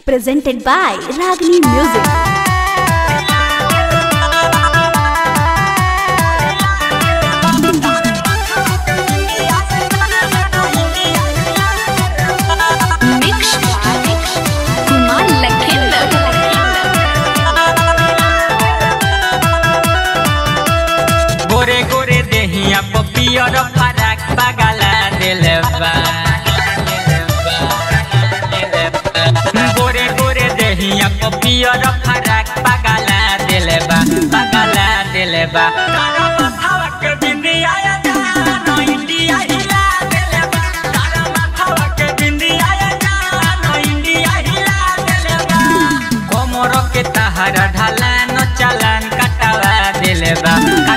Presented by Ragini Music. गोरे गोरे देहिया पियर फराक पगला दिलबा गोरे गोरे देहिया पियर फराक पगला दिलबा तारा माथवा के बिंदिया जानो इंडिया हिला दिलबा तारा माथवा के बिंदिया जानो इंडिया हिला दिलबा कोमर के तहरा ढाला न चलन कटवा दिलबा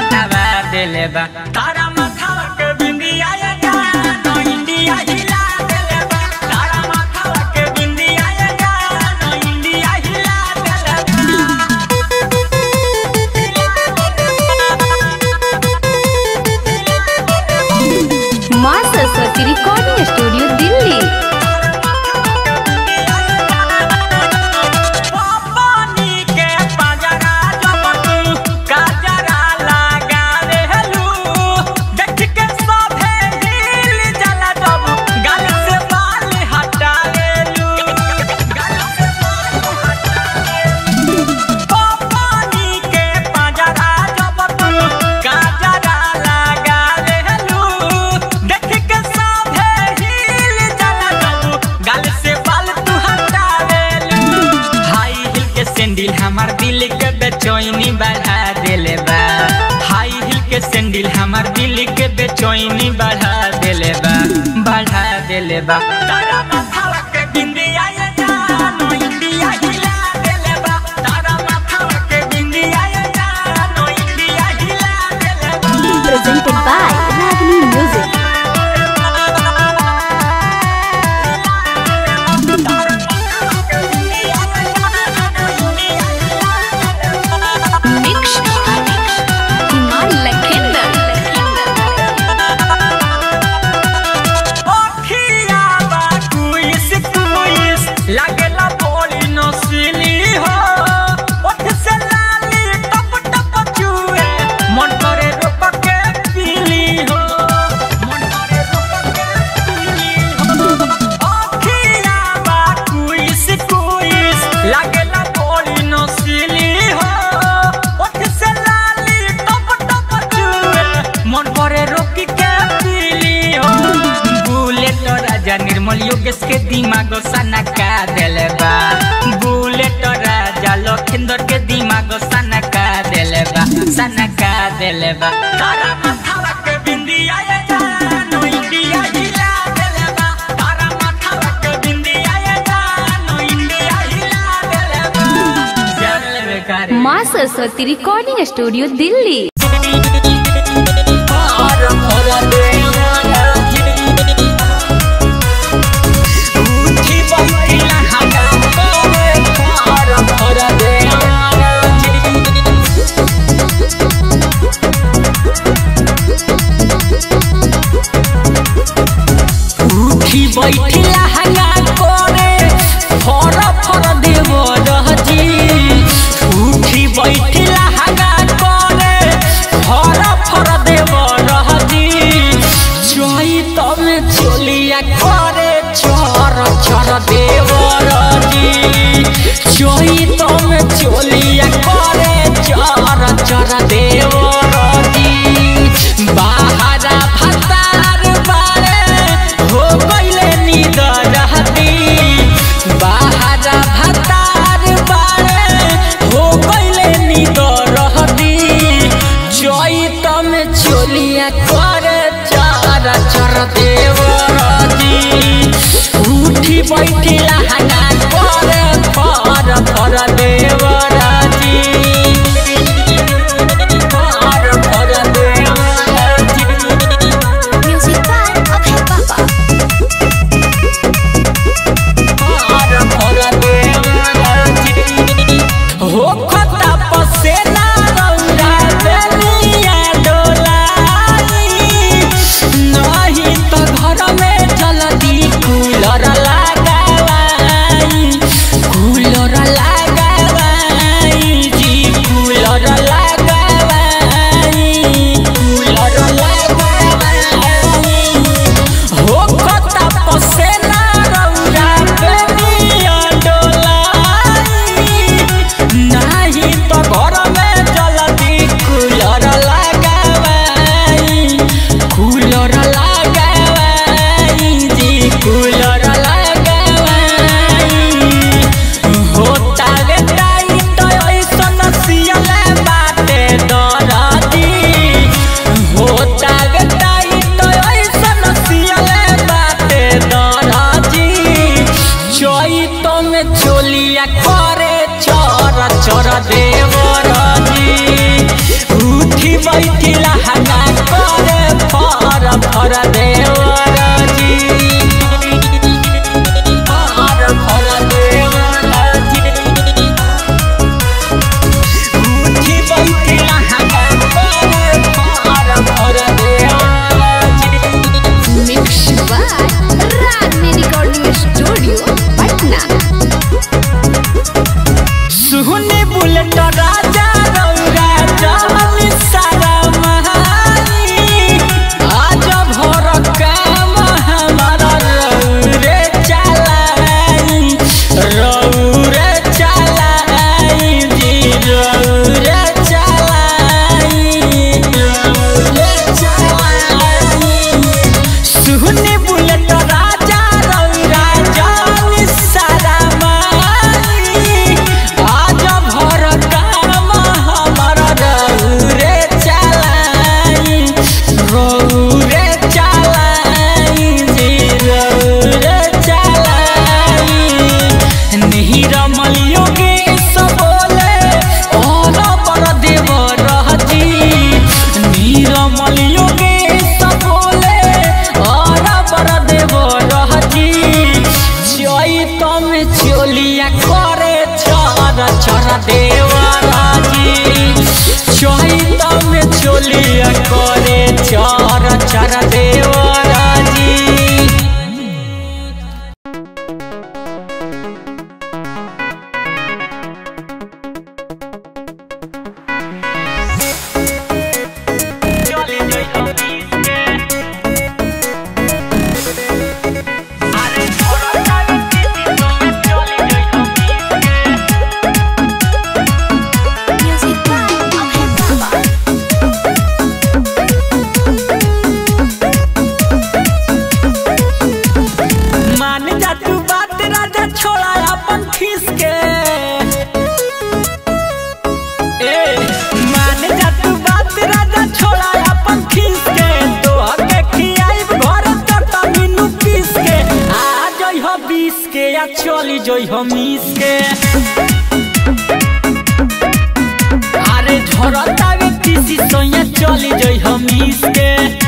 तारा माथवा के बिंदिया जानो इंडिया हिला दिलबा तारा माथवा के बिंदिया जानो इंडिया हिला माँ सरस्वती रिकॉर्डिंग स्टूडियो दिल्ली। हमार दिल के बेचैनी बढ़ा देले बा हाई हिल के सैंडल हमार दिल के बेचैनी बढ़ा देले बा तारा माथवा के बिंदिया जानो इंडिया हिला देले बा तारा माथवा के बिंदिया जानो इंडिया हिला देले बा। Presented by Ragini Music. लागेला बोली नसीली हो ओठ से लाली टप टप चुए मन करे रोप के पीली हो मन करे रोप के पीली हो अखिया बा कुइस लागेला बोली नसीली हो ओठ से लाली टप टप चुए मन करे रोक के पीली हो बुलेट राजा निर्मल योगेश के दिमाग सनका दिलबा बुलेट राजा लखेंद्र के दिमाग सनका दिलबा तारा माथवा के बिंदिया जानो इंडिया हिला दिलबा तारा माथवा के बिंदिया जानो इंडिया हिला दिलबा जान लेबे करे माँ सरस्वती रिकॉर्डिंग स्टूडियो दिल्ली। बैठिला हंगा करे फर फर देव रहजी उठी बैठिला हंगा करे फर फर देव रहजी तो में चोलिया करे चोर चोर देवर जी उठी बैठी लहंगा करे फर फर देवर जी फर फर देवर जी उठी बैठी लहंगा करे फर फर देवर जी। Mix by Ragini recording studio Patna. सुहनी बुलेट राजा रौरा जहनी सारा महानी आज भर काम हमारा रौरे चलाई रौरे चलाई जी रौरे चलाई रौरे चलाई सुहनी बुलेट राजा रौरा जहनी सारा महानी आज भर काम हमारा रौरे चलाई रौरे चलाई जी रौरे चलाई नहीं रमलियो के सबोले और पर देव रहती नहीं रमलियो के सबोले और पर देव रहती चैत में चोलिया करे चर चर देवराजी चैत में चोलिया करे चर चर देवराजी। म्यूजिक बाय अभय बाबा। मान जा तू बात राजा छोड़ा अपन खीस के मान जा तू बात राजा छोड़ा अपन खीस के तो के खियाइब घर तक मीनू पीस के आ जई हो 20 के या चली जई हो 20 के अरे झरता वे तीसी सोया चली जई हो 20 के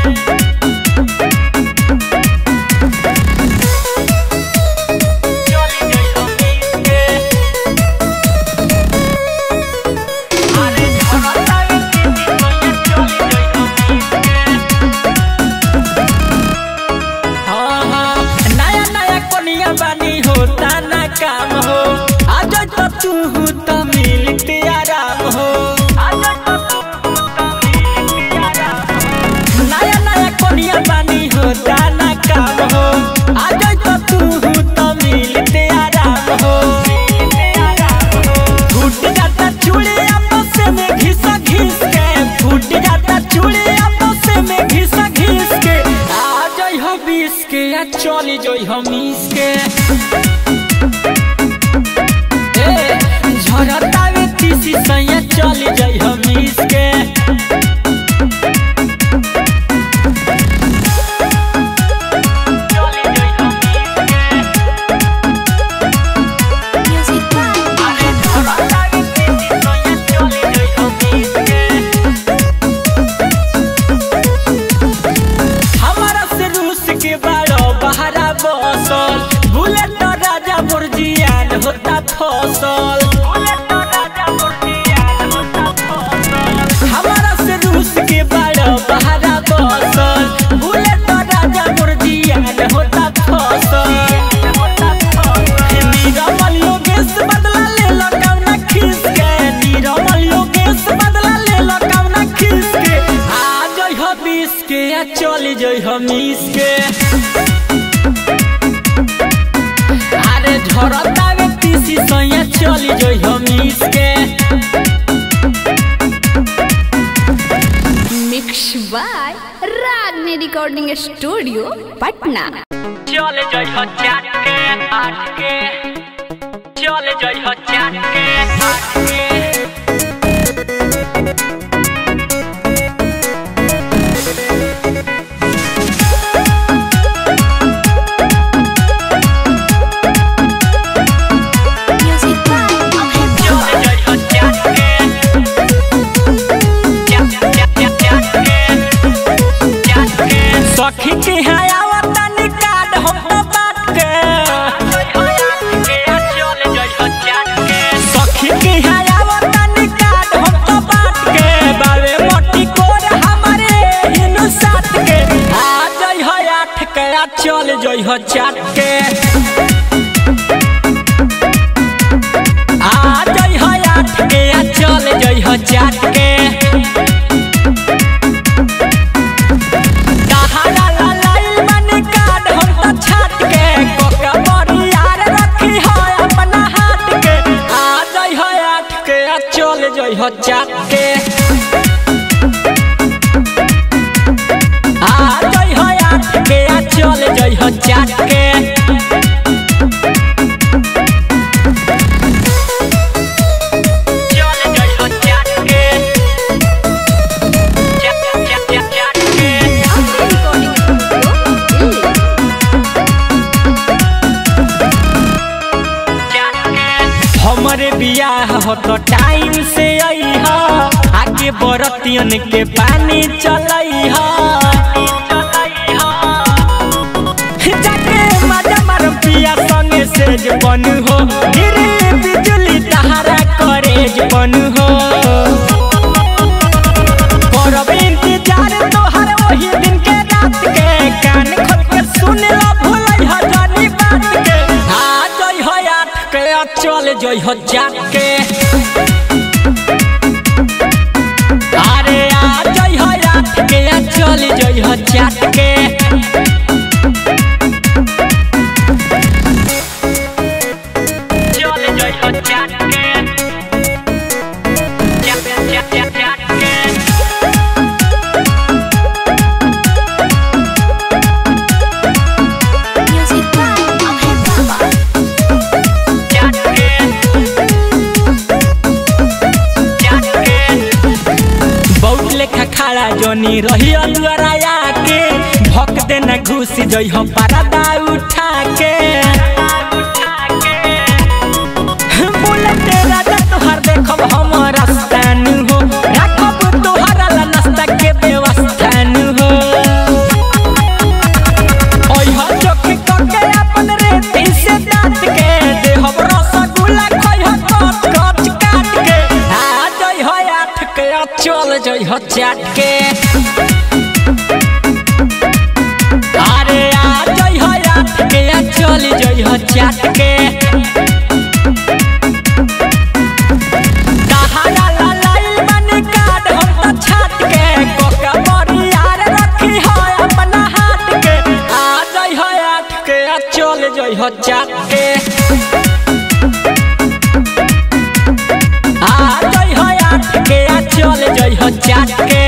बानी होता ना काम हो आज तो तू तो मिलते आराम हो नया नया कोनिया बानी होता ना काम हो आज तो तू तो मिलते आराम हो फूट जाता चूड़ी आपस में घिस घिस के फूट जाता चूड़ी आपस में घिस घिस के आ जाई हो 20 के या चली जाई हो 20 के झरता वे तीसी सैया चली जाई हो 20 के म्यूजिक बाय हमारा से रूस के बारो बहरा बसल बुलेट राजा बुर्जियान होता फसल हमारा से रूस के बारो बहरा बसल बुलेट राजा बुर्जियान होता फसल नीरमल योगेश बदला ले लो कौना खीस के नीरमल योगेश बदला ले लो कौना खीस के आ जई हो 20 के या चली जई हो 20 के अरे झरता वे तीसी सैया चली जई हो 20 के mix by Ragini recording studio Patna. चले जई हो 4 के 8 के चले जई हो 4 के 8 के हो चाट के आ जई हो आठ के आ चल जई हो चाट के कहारा लाइल मन काट हम त छाट के कोका बड़ी यार रखी हो अपना हाथ के आ जई हो आठ के आ चल जई हो चाट के आ जई हो आठ के आ चल जई हो चाट के हमरे बियाह हो तो टाइम से अइहा आगे बरतियन के पानी चलइहा जाके मजा मार पिया संगे सेज बन हो गिरे बिजली तहारा करेज बन हो करब इंतजार तोहर वही दिन के रात के कान खोल के सुन ला भूलई ह जानी बात के आ जई हो आठ के चल जई हो चाट के अरे आ जई हो आठ के चल जई हो चाट के चल जई हो चाट के चाट के Music by Abhay Baba. बहुत लेखा खड़ा जोनी रही दुआरा के भक देना घुस जई हो परदा उठा के बोले तेरा तोहर देखब हम रास्तान हो राखब तोहरा ला नाश्ता के व्यवस्था हो ओइ हो चोखी करके अपन रेती से दांत के देहब रसगुल्ला खोइ हो कच कच काट के आ जई हो आठ के चल जई हो चाट के अरे आ जई हो आठ के चल जई हो चाट के कहारा लाइल मन काट हम त छाट के कोका बड़ी यार रखी हो अपना हाथ के आ जई हो आठ के चल जई हो चाट के आ जई हो आठ के चल जई हो चाट के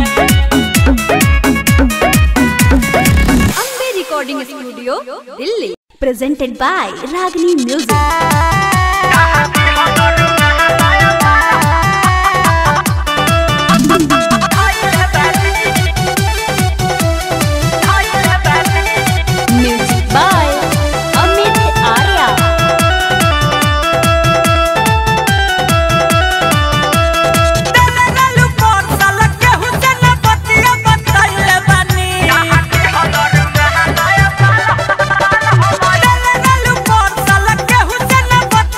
Ambe Recording Studio, Delhi. Presented by Ragini Music. Music by Amit Arya. के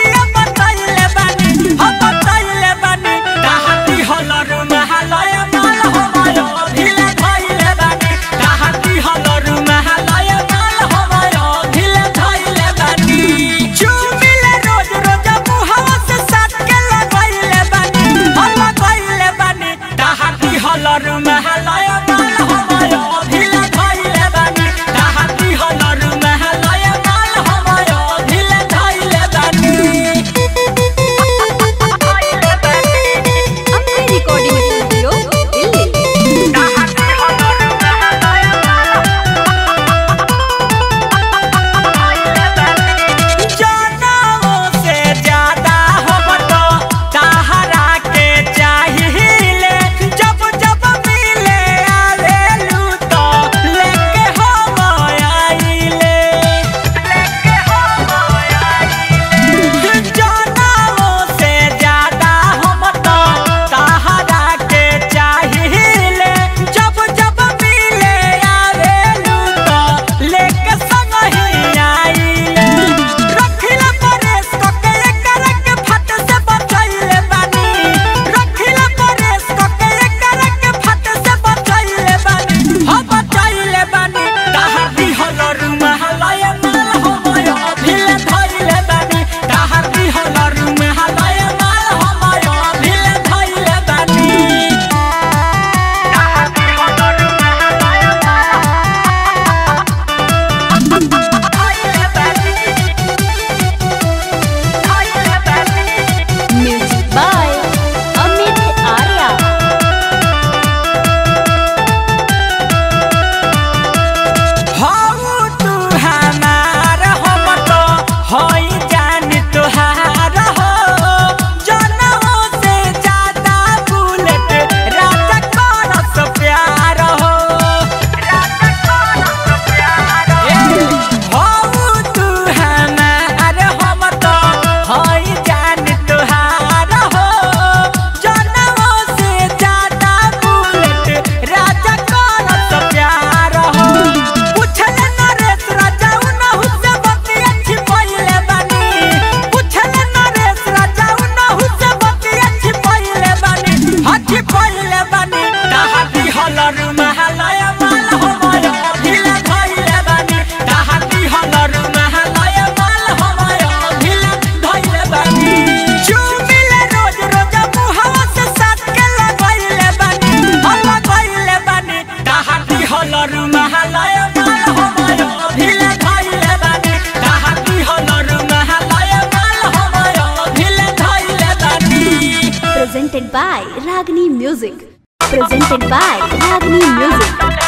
presented by Ragini Music. Presented by Ragini Music.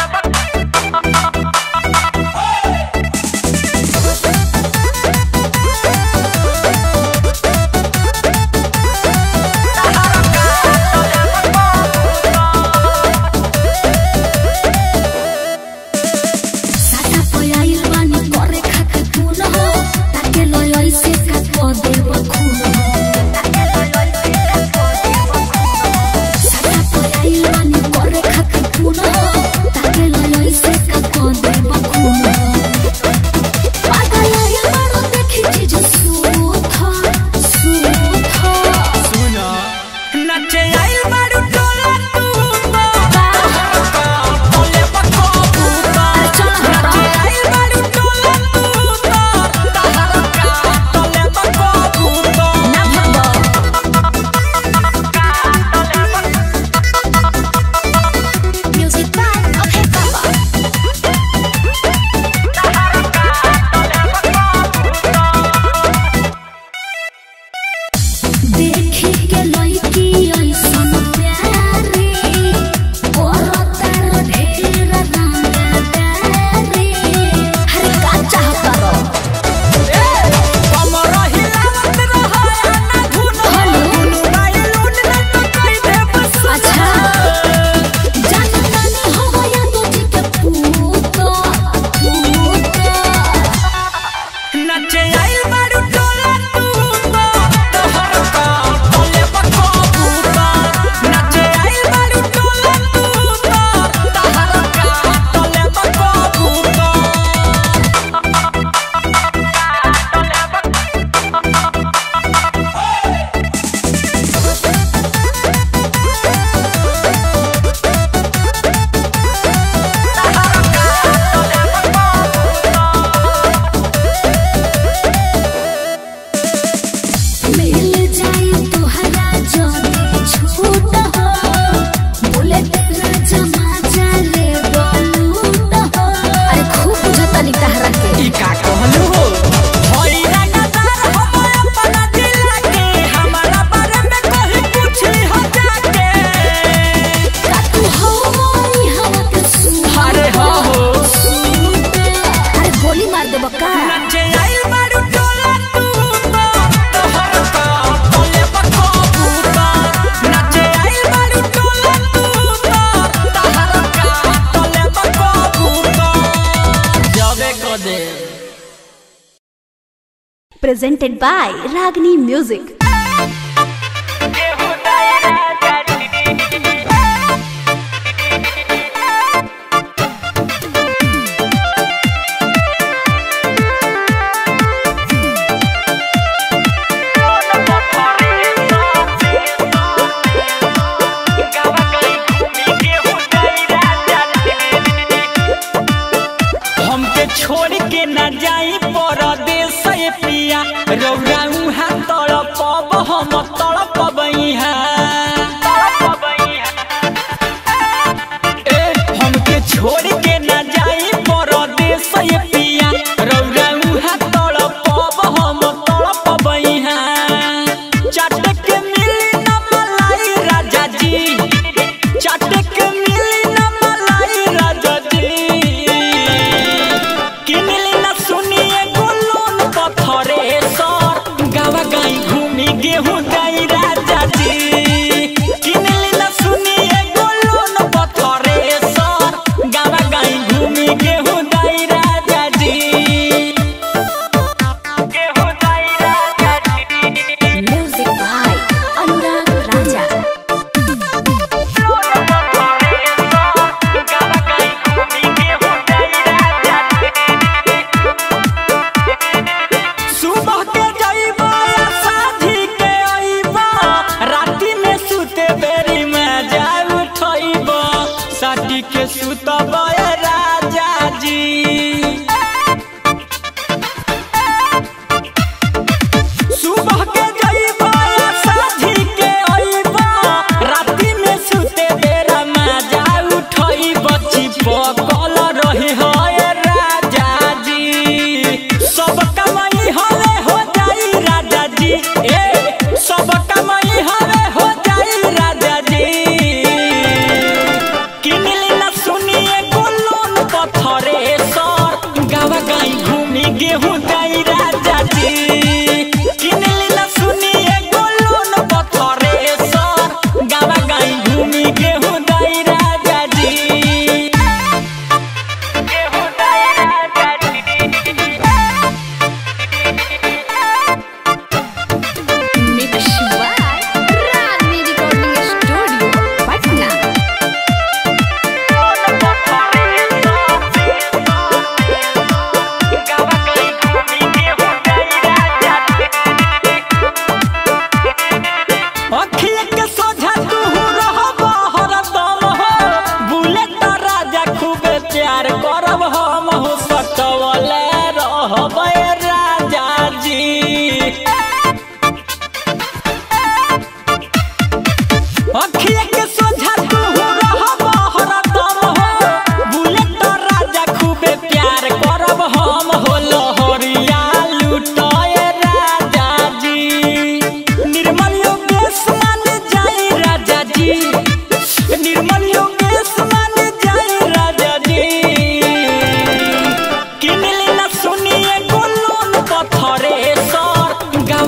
Presented by Ragini Music. छोड़ के न जाई परदेस पिया रौराऊ हा तड़पब हम तड़पबैहा हमके छोड़ के न जाई परदेस पिया रौराऊ हा तड़पब हम तड़पबैहा चाट के मिली न मलाई राजा जी चाट के मिली न मलाई राजा जी किनली न सुनिए गोलोन पत्थरे सर गावा गाई घूमी गेहूं गाई राजा जी किनली न सुनिए गोलोन पत्थरे सर गावा गाई घूमी गेहूं गाई राजा जी गेहूं गाई राजा जी। Music by Anurag Raja. सुबह के जाइबा साधी के आइबा राती में सुते बेरी में जाय उठइबा साथी के सुतबा राजा जी सुबह के जाइबा साधी के आइबा राती में सुते बेरा में जाय उठइबा चिपकल रही है राजा जी सब कमाई हवे हो जाई राजा जी सब कमाई हवे हो जाई राजा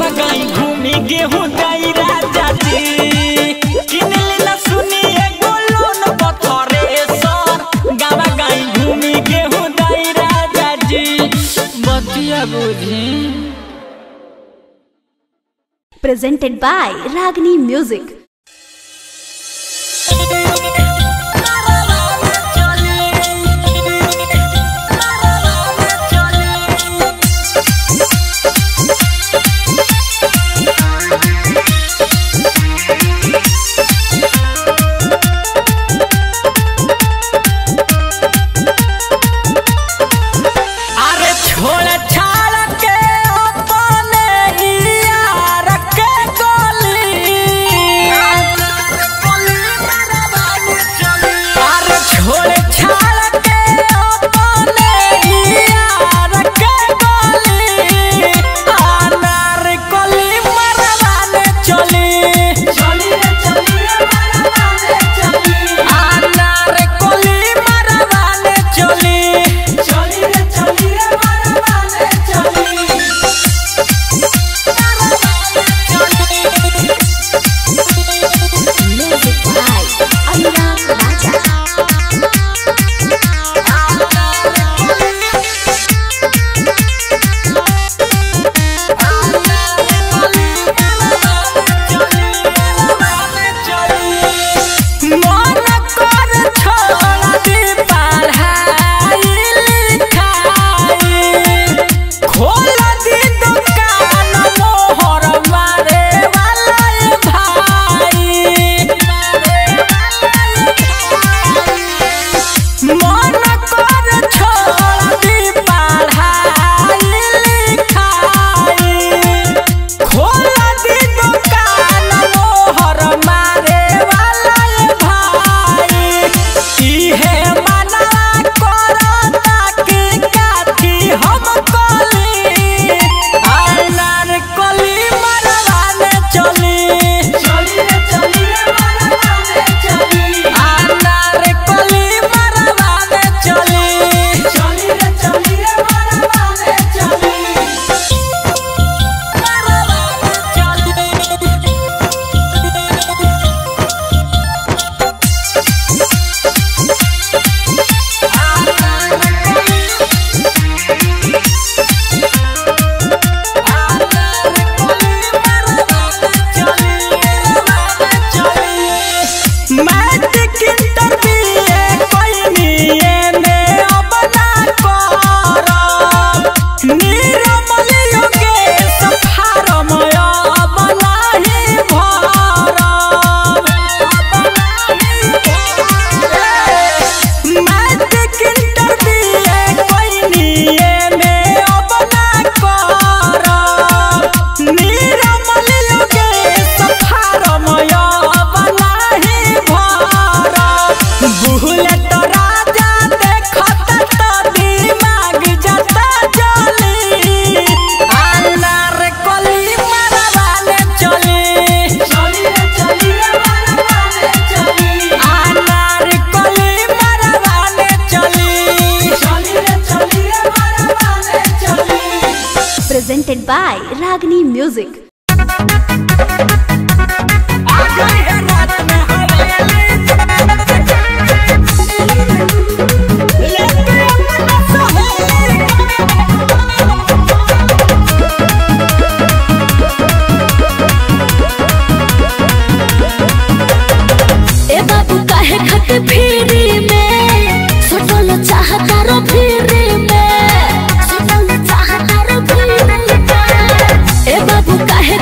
गावा गाई घूमी गेहूं दाई राजा जी किनले ना सुनिए गोलोन पथरे सर गावा गाई घूमी गेहूं दाई राजा जी बतिया बुझी। Presented by Ragini Music. Presented by Ragini Music. ए बाबू काहे खटे फिरी में सटल चाहता रो फिरी में सटल चाहता रो फिरी में ए बाबू काहे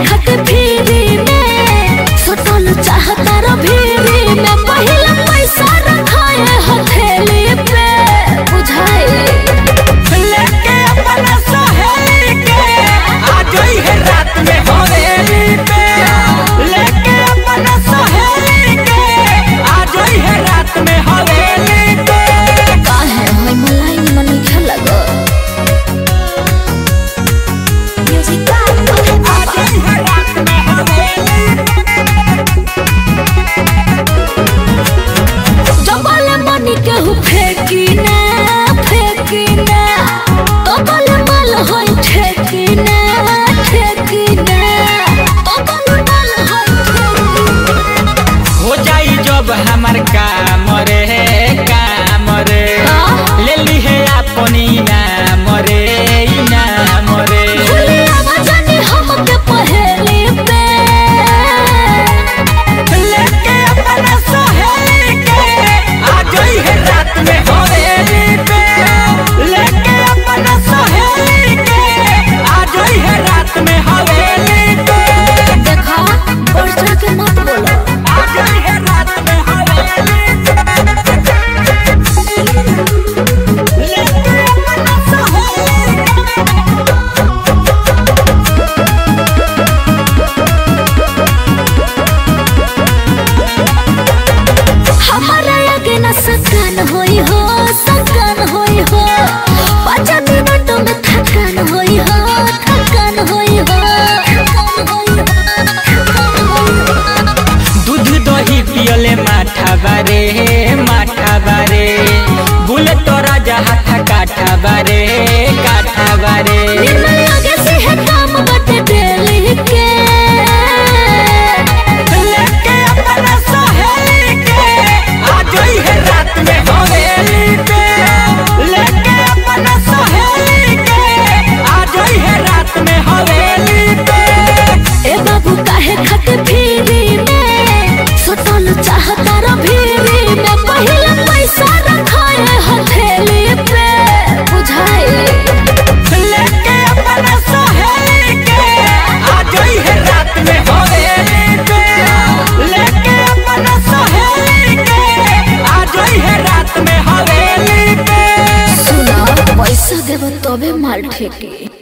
पैसा देव तबे माल ठेके।